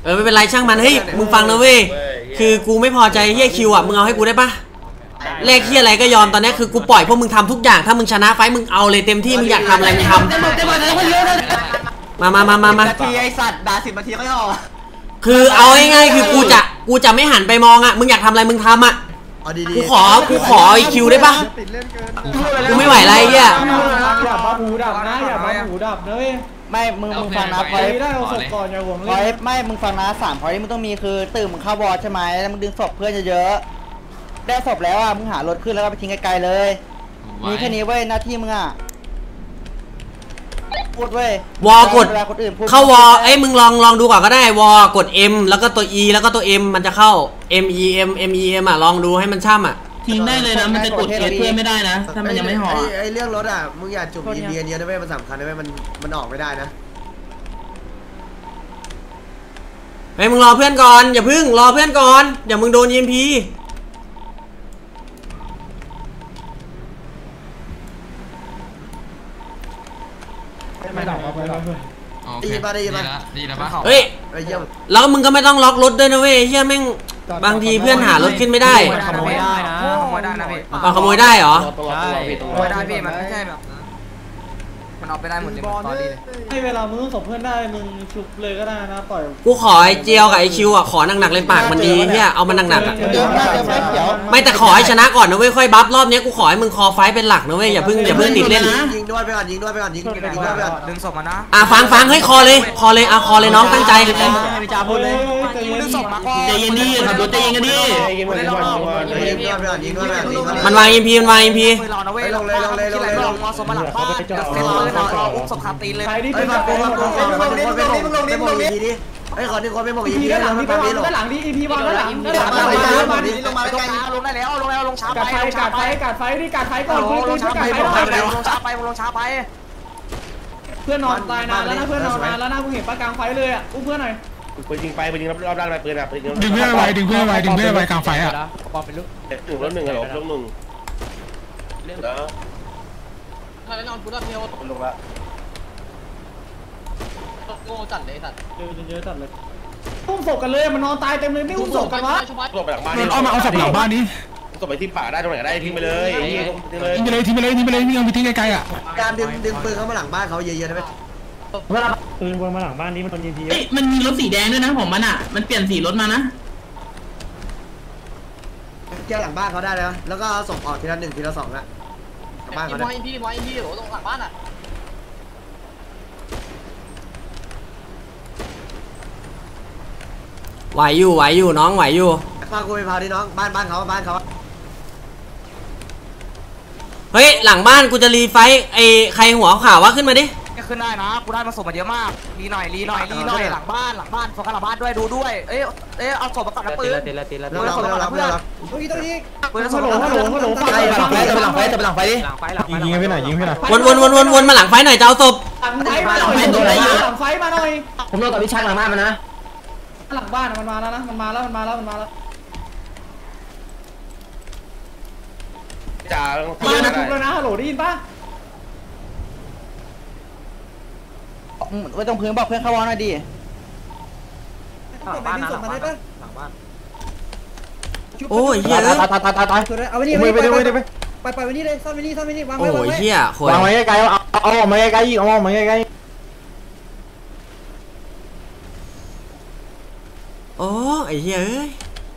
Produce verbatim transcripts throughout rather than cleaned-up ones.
อไม่เป็นไรช่างมันเฮ้ยมึงฟังนะเว้ยคือกูไม่พอใจเฮียคิวอ่ะมึงเอาให้กูได้ปะเลขเฮียอะไรก็ยอมตอนนี้คือกูปล่อยพวกมึงทำทุกอย่างถ้ามึงชนะไฟมึงเอาเลยเต็มที่มึงอยากทำอะไรมึงทำมามามามามานาทีไอสัตว์ด่าสิบนาทีก็ย่อคือเอาง่ายๆคือกูจะกูจะไม่หันไปมองอ่ะมึงอยากทำอะไรมึงทำอ่ะกูขอกูขอไอคิวได้ปะกูไม่ไหวอะไรเฮียอย่าบ้าหูดับนะอย่าบ้าหูดับนะเว้ยไม่มึงมึงฟังนะพอยได้เอาศพก่อนอย่าหวงเลยไม่มึงฟังนะสามพอยที่มึงต้องมีคือตื่นมึงเข้าวอร์ใช่ไหมแล้วมึงดึงศพเพื่อนเยอะๆได้ศพแล้วอ่ะมึงหารถขึ้นแล้วก็ไปทิ้งไกลๆเลยมีแค่นี้เว้ยหน้าที่มึงอ่ะพูดเว้ยวอกดเข้าวอไอ้มึงลองลองดูก่อนก็ได้วอกด M แล้วก็ตัว E แล้วก็ตัว M มันจะเข้า M E M M E M อ่ะลองดูให้มันช่ำอ่ะทิ้งได้เลยนะมันจะกดเอเพื่อนไม่ได้นะถ้ามันยังไม่ห่อไอ้เรื่องรถอ่ะมึงอย่าจุ่มอีเบียเยอะนะเว้ยมันสำคัญนะเว้ยมันมันออกไม่ได้นะไอ้มึงรอเพื่อนก่อนอย่าพึ่งรอเพื่อนก่อนอย่ามึงโดน E M P ไม่หลับไปแล้วได้ยินป่ะได้ยินป่ะได้ยินป่ะเฮ้ยแล้วมึงก็ไม่ต้องล็อกรถด้วยนะเว้ยเฮียแม่งบางทีเพื่อนหารถขึ้นไม่ได้ขโมยได้นะขโมยได้นะพี่อ๋อขโมยได้เหรอใช่ขโมยได้พี่มันไม่ใช่แบบมันเอาไปได้หมดเลยตอนนี้เลยให้เวลามึงต้องส่งเพื่อนได้มึงชุบเลยก็ได้นะปล่อยกูขอไอเจียวกับไอคิวอ่ะขอหนักๆเลยปากมันดีเฮียเอามันหนักๆอ่ะไม่แต่ขอให้ชนะก่อนนะเว้ยค่อยบัฟรอบนี้กูขอให้มึงคอไฟเป็นหลักนะเว้ยอย่าเพิ่งอย่าเพิ่งติดเล่นยิงด้วยไปก่อนยิงด้วยไปก่อนยิงยิงด้วยไปก่อนดึงศพมานะอ่ะฟังฟังเฮ้ยคอเลยคอเลยอ่ะคอเลยน้องตั้งใจไม่จ่าพูดเลยดึงศพมาใจเย็นดิขับรถใจเย็นกันดิมันวาง E M P มันวาง E M P ลงเลยลงเลยลงเลยลงมาศพมาหลังบ้านเซ็ตเลยเราอุ้มศพคาตีนเลยใครที่ไปมาโกมาโกมาโกมาโกมาโกมาโกมาโกมาอีพีดิไอ้ขอที่คนไม่บอกอีพีด้านหลังพี่ไปวางด้านหลังดิอีพีวางด้านหลังด้านหลังลงมาลงมาลงได้แล้วลงแล้วลงช้าไปกัดไฟกัดไฟกัดไฟดิกัดไฟก่อนลงช้าไปลงช้าไปลงช้าไปเพื่อนนอนตายนานแล้วนะเพื่อนนอนนานแล้วนะกูเห็นปะกลางไฟเลยอ่ะอุ้มเพื่อนหน่อยปืนยิงไปปืนยิงรอบด้านไปปืนอ่ะปืนดึงเพื่อนไว้ดึงเพื่อนไว้ดึงเพื่อนไว้กลางไฟอ่ะปอมเป็นลูกหนึ่งรถหนึ่งเหรอรถหนึ่งแล้วถ้าแล้วนอนกูรับเมียวลงละโง่จัดเลยสัตว์เยอะเยอะจัดเลยอุ้มศพกันเลยมันนอนตายเต็มเลยไม่อุ้มศพกันวะศพไปหลังบ้านเอามาเอาศพหลังบ้านนี้ศพไปทิ้งป่าได้ตรงไหนได้ทิ้งไปเลยทิ้งไปเลยทิ้งไปเลยทิ้งไปเลยทิ้งไปทิ้งไกลๆอ่ะการดึงดึงปืนเข้ามาหลังบ้านเขาเยอะๆได้ไหมปืนวนมาหลังบ้านนี้มันโดนยิงทีเอ้ยมันมีรถสีแดงด้วยนะผมมันอ่ะมันเปลี่ยนสีรถมานะแก้หลังบ้านเขาได้แล้วแล้วก็ส่งออกทีละหนึ่งทีละสองละบ้านเขาได้พี่พี่พี่โหตรงหลังบ้านอ่ะไหวอยู่ไหวอยู่น้องไหวอยู่พากูไปพาดิน้องบ้านบ้านเขาบ้านเขาเฮ้ยหลังบ้านกูจะรีไฟไอ้ใครหัวขาววะขึ้นมาดิขึ้นได้นะกูได้มาส่งมาเยอะมากรีหน่อยรีหน่อยรีหน่อยหลังบ้านหลังบ้านโฟกัสหลังบ้านด้วยดูด้วยเอ้ยเอ้ยเอาศพมาก่อนนะปืนตีละตีละตีละปืนศพมาก่อนนะเพื่อนเฮ้ยตรงนี้ปืนศพมาก่อนนะเพื่อนฮัลโหลฮัลโหลไปหลังไฟไปหลังไฟไปหลังไฟดิหลังไฟหลังไฟยิงไปหน่อยยิงไปหน่อยวนวนวนวนวนมาหลังไฟหน่อยจะเอาศพหลังไฟมาหน่อยหลังไฟมาหน่อยผมรอต่อพี่ชักหลังบ้านมันนะหลังบ้านมันมาแล้วนะมันมาแล้วมันมาแล้วมันมาแล้วจ่ามาแล้วทุบแล้วนะฮัลโหลได้ยินปะไว้ตรงพื้นบอกเพื่อนเข้าวอหน่อยดิหลังบ้านนะหลังบ้านหลังบ้านโอ้ยเฮียตายตายตายตายตายเอาไปนี่ไปไปไปไปไปไปนี่เลยซ่อนไปนี่ซ่อนไปนี่วางไว้โอ้ยเฮียวางไว้ไกลๆเอาเอาออกมาไกลๆเอาออกมาไกลๆโอ้ไอ้เฮียเอ้ย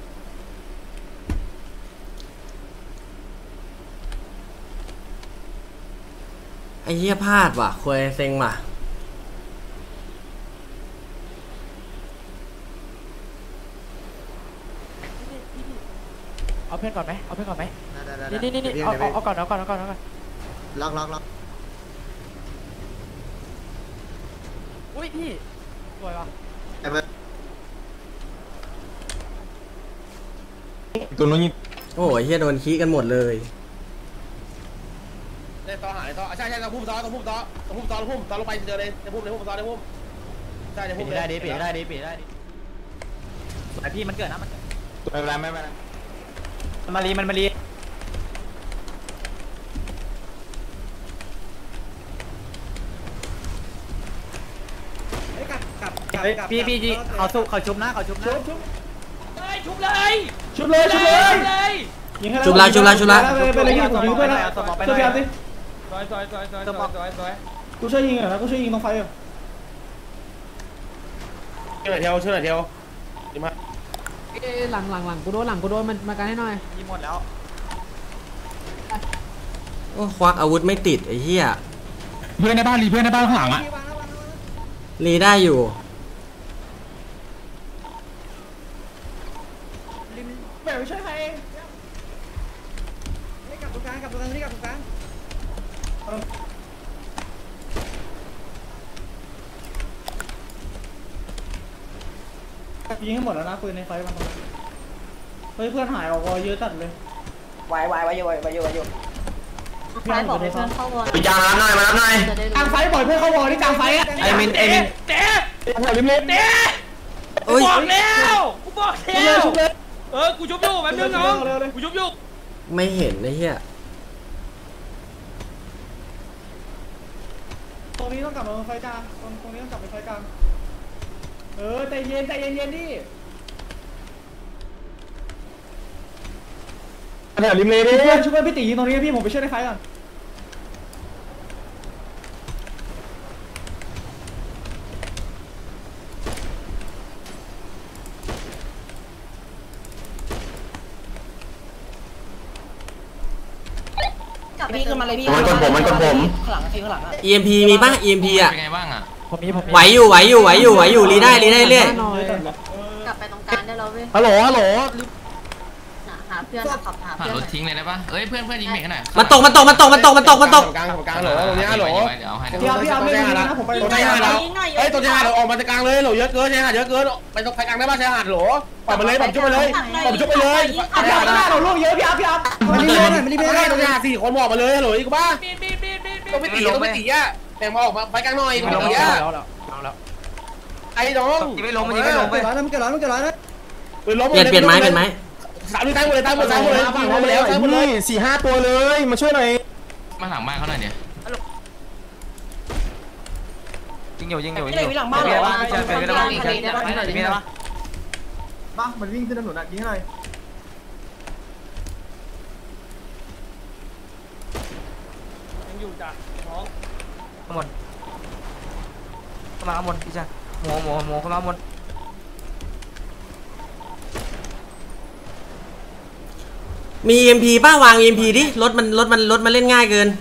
ไอ้เฮียพลาดว่ะคุยเซ็งว่ะเอาเพื่อนก่อนไหมเอาเพื่อนก่อนไหมนี่นี่นี่เอาเอาก่อนเอาก่อนเอาก่อนเอาก่อนล็อกล็อกล็อกอุ้ยพี่สวยว่ะตัวนู้นนี่โอ้ยเฮียโดนขี้กันหมดเลยเล่นต่อหาต่อใช่ใช่ต่อพุ่มต่อต่อพุ่มต่อต่อพุ่มต่อต่อพุ่มต่อลงไปเจอเลยในพุ่มในพุ่มต่อในพุ่มใช่ในพุ่มได้ดิปีได้ดิปีได้ดิไอพี่มันเกิดนะมันไม่เป็นไรไม่เป็นไรมันมาลีมันมาลีกัดกัดกัพี่พี่พี่เขาสู้เขาชุบนะเขาชุบนะชุบชุบชุบเลยชุบเลยชุบเลยเลยยิงให้ชุบละชุบละชุบละไปเลยยิงผมยิงเพื่อนนะช่วยพี่อาร์ตดิซอยซอยซอยซอยซอยซอยซอยกูช่วยยิงหน่อยนะกูช่วยยิงตรงไฟอ่ะช่วยหน่อยเที่ยวช่วยหน่อยเที่ยวดีมากหลังหลังหลังกูโดนหลังกูโดนมันมากันให้หน่อยยิงหมดแล้วโอ้ควักอาวุธไม่ติดไอ้เหี้ยเพื่อนในบ้านรีเพื่อนในบ้านข้างหลังอ่ะรีได้อยู่แบบไม่ช่วยใครเองนี่กลับตรงกลางกลับตรงกลางนี่กลับตรงกลางยิงให้หมดแล้วนะปืนในไฟมันเฮ้ยเพื่อนหายออกวอเยอะจัดเลยไหวไหวไหวอยู่ไหวอยู่ไหวอยู่ไฟบอกเพื่อนเข้าวอไปจานหน่อยมารับหน่อยกลางไฟบ่อยเพื่อนเข้าวอที่กลางไฟอ่ะไอ้มินไอ้มินเจ๊แถวริมเลนเจ๊โอ้ยบอกแล้วกูบอกชุบแล้เลยว ชุบเลยเออกูชุบอยู่แป๊บนึงน้องกูชุบอยู่ไม่เห็นไอ้เหี้ยตรงนี้ต้องกลับมาไฟกลางตรงตรงนี้ต้องกลับไปไฟกลางเออใจเย็นใจเย็นเย็นดิแถวริมเลนดิช่วยเพื่อนช่วยเพื่อนพี่ตียิงตรงนี้พี่ผมไปช่วยในไฟก่อนพี่ขึ้นมาเลยพี่มันกดผมมันกดผมข้างหลังพี่ข้างหลังอ่ะอี เอ็ม พี มีป่ะ อี เอ็ม พี อ่ะเป็นไงบ้างอ่ะผมมีผมไหวอยู่ไหวอยู่ไหวอยู่ไหวอยู่รีได้รีได้เรื่อยกลับไปตรงกลางได้แล้วเว้ยฮัลโหลฮัลโหลหาเพื่อนขับหาผ่านเพื่อนรถทิ้งเลยได้ปะเอ้ยเพื่อนเพื่อนยิงเมฆหน่อยมันตกมันตกมันตกมันตกมันตกมันตกกลางกลางเหรอตรงนี้เหรอเดี๋ยวเอาให้พี่อาร์พี่อาร์ไม่ยิงนะผมไปตรงชายหาดแล้วเฮ้ยตรงชายหาดเราออกมาจากกลางเลยเหรอเยอะเกินชายหาดเยอะเกินไปตรงชายกลางได้ป่ะชายหาดเหรอปล่อยมาเลยผมชุบไปเลยผมชุบไปเลยพี่อาร์พี่อาร์เราลูกเยอะพี่อาร์พี่อาร์มันรีบเลยมันรีบไม่เลยได้ตรงชายหาดสี่คนบอกมาเลยเหรออีกป่ะบีบีบีบีบีต้องไม่ตีต้องไม่ตีอ่ะแต่มาออกมาไปกลางหน่อยต้องไม่ตีอ่ะไอ้น้องไม่ล้มมันยังไม่ล้มเกิดร้อยนะมันเกิดร้อยมันเกิดร้อยนะปืนล้มเปลี่ยนเปลี่ยนไม้เปลี่ยนไม้สามมือตั้งหมดเลยตั้งหมดตั้งหมดเลยตั้งหมดแล้วตั้งหมดเลยสี่ห้าตัวเลยมาช่วยหน่อยมาหลังบ้านเขาหน่อยเนี่ยยิงอยู่ยิงอยู่ยิงอยู่หลังบ้านเหรอวะจะเป็นได้ปะมีได้ปะมามันวิ่งขึ้นถนนอ่ะยิงหน่อยยังอยู่จ้ะน้องข้างบนเข้ามาข้างบนพี่จ้าหมูหมูหมูเข้ามาข้างบนมี อี เอ็ม พี ป่ะวาง อี เอ็ม พี ดิรถมันรถมันรถมันเล่นง่ายเกิน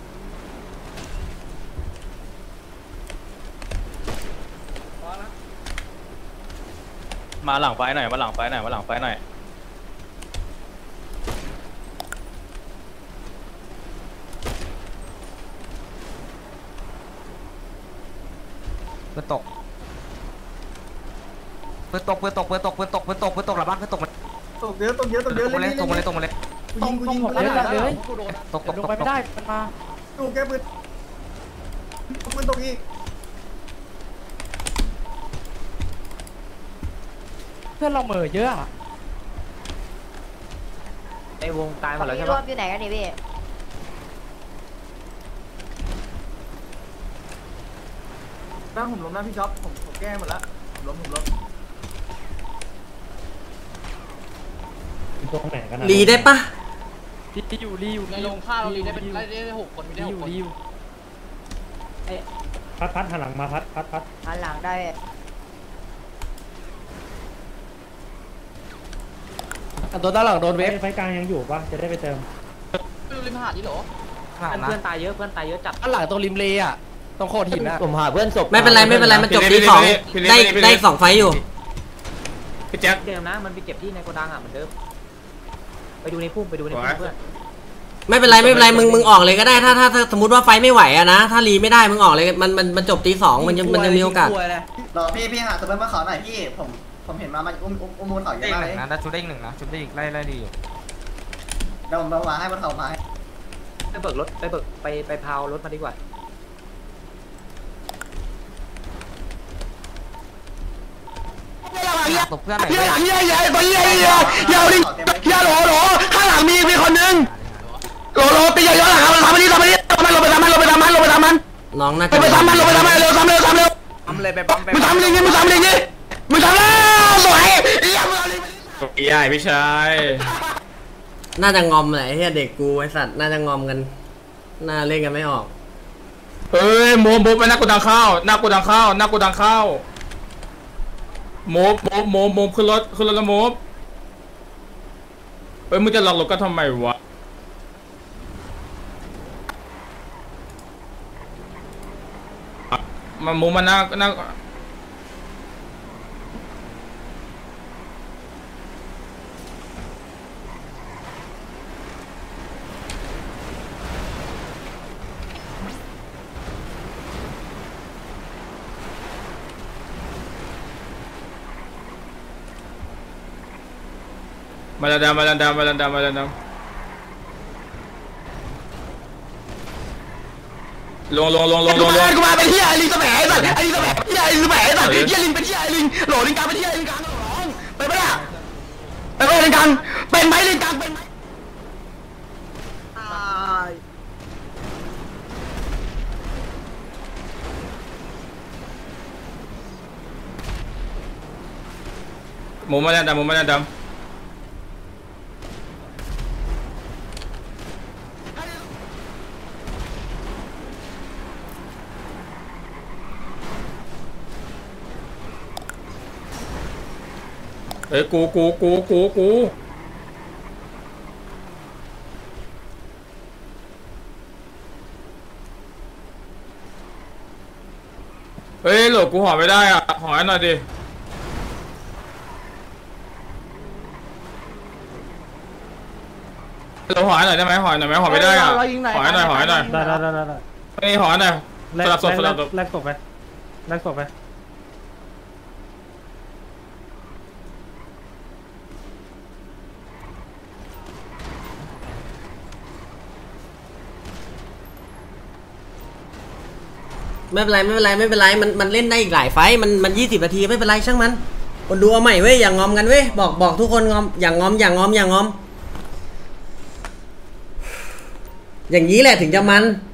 มาหลังไฟหน่อยมาหลังไฟหน่อยมาหลังไฟหน่อยปืนตกปืนตกปืนตกปืนตกปืนตกปืนตกปืนตกหลังบ้านปืนตกตกเยอะตกเยอะตกเยอะตกมาเลยตกมาเลยตกมาเลยยิงกูยิงเลยตกตกตกไม่ได้มันมาดูแกปืนปืนตกอีกเพื่อนเราเหม่อเยอะไอ้วงตายหมดแล้วใช่รวปะบอยู่ไหนกันนี่พี่นั่งผมล้มนะพี่ช็อปผมผมแก้หมดแล้วผมล้มผมล้มรีได้ป่ะรีอยู่รีอยู่ในโรงข้าวเราลีได้เป็นได้ได้หกคนมีได้หกคนพัดพัดหันหลังมาพัดพัดพัดหันหลังได้ตัวด้านหลังโดนเวฟไฟกลางยังอยู่ปะจะได้ไปเติมริมหาดนี่เหรอเพื่อนตายเยอะเพื่อนตายเยอะจัดด้านหลังตรงริมเลอ่ะตรงโขดหินอ่ะผมหาเพื่อนศพไม่เป็นไรไม่เป็นไรมันจบตีสองได้ได้สองไฟอยู่พี่แจ๊คเดิมนะมันไปเก็บที่ในโกดังอ่ะเหมือนเดิมไปดูในพุ่มไปดูในพุ่มเพื่อนไม่เป็นไรไม่เป็นไรมึงมึงออกเลยก็ได้ถ้าถ้าถ้าสมมติว่าไฟไม่ไหวอะนะถ้ารีไม่ได้มึงออกเลยมันมันมันจบตีสองมันยังมันยังมีโอกาสรอพี่พี่หาตัวเพื่อนมาขอหน่อยพี่ผมผมเห็นมามันอุ้มอุ้มอุ้มมูลเขาเยอะมากเลยนะได้ชุดได้อีกหนึ่งนะชุดได้อีกไล่ไล่ดีอยู่เดี๋ยวผมเอามาให้มันเขามาให้ไปเบิกรถไปเบิกไปไปพาวรถมาดีกว่าตบเพื่อนหน่อยเฮียเฮียเฮียตัวเฮียเฮียเฮียดิเฮียโหลโหลข้างหลังมีมีคนนึงโหลโหลตีเยอะๆหลังครับทำมันนี่ทำมันนี่ทำมันลงไปทำมันลงไปทำมันลงไปทำมันน้องน่าลจะงไปทำมันลงไปทำมันเร็วทำเร็วทำเร็วมเลยไปปั๊มไปมึงทำอะไรเงี้ยมึงทำอะไรเงี้ยมึงทำแล้วสวยไอ้ยังมึงอะไรใหญ่พี่ชายน่าจะงอมแหละไอ้เหี้ยเด็กกูไอ้สัตว์น่าจะงอมกันน่าเล่นกันไม่ออกเอ้ยโมโมไปหน้ากูดังข้าวหน้ากูดังข้าวหน้ากูดังข้าวโมโมโมโมขึ้นรถขึ้นรถแล้วโมเอ้ยมึงจะหลอกรถก็ทำไมวะมาโมมาหน้าหน้ามาแล้วดำมาแล้วดำมาแล้วดำมาแล้วดำลงลงลงลงลงลงกูมาเป็นเฮียไอ้ลิงสมัยไอ้สัตว์ไอ้ลิงสมัยเฮียไอ้ลิงสมัยไอ้สัตว์เฮียลิงเป็นเฮียไอ้ลิงโหลลิงกลางเป็นเฮียไอ้ลิงกลางร้องไปปะล่ะไปปะลิงกลางเป็นไหมลิงกลางเป็นไหมหมูมาแล้วดำหมูมาแล้วดำเอ้ยกูกูกูกูกูเฮ้ยโหลกูห่อไม่ได้อ่ะห่อให้หน่อยดิเราห่อให้หน่อยได้ไหมห่อหน่อยไหมห่อไม่ได้อ่ะห่อให้หน่อยห่อให้หน่อยได้ได้ได้ได้นี่ห่อให้หน่อยสลับศพสลับศพแลกศพไปแลกศพไปไม่เป็นไรไม่เป็นไรไม่เป็นไรมันมันเล่นได้อีกหลายไฟต์มันมันยี่สิบนาทีไม่เป็นไรช่างมันคนดูเอาใหม่เว้ยอย่างงอมกันเว้ยบอกบอกทุกคนงอมอย่างงอมอย่างงอมอย่างงอมอย่างนี้แหละถึงจะมัน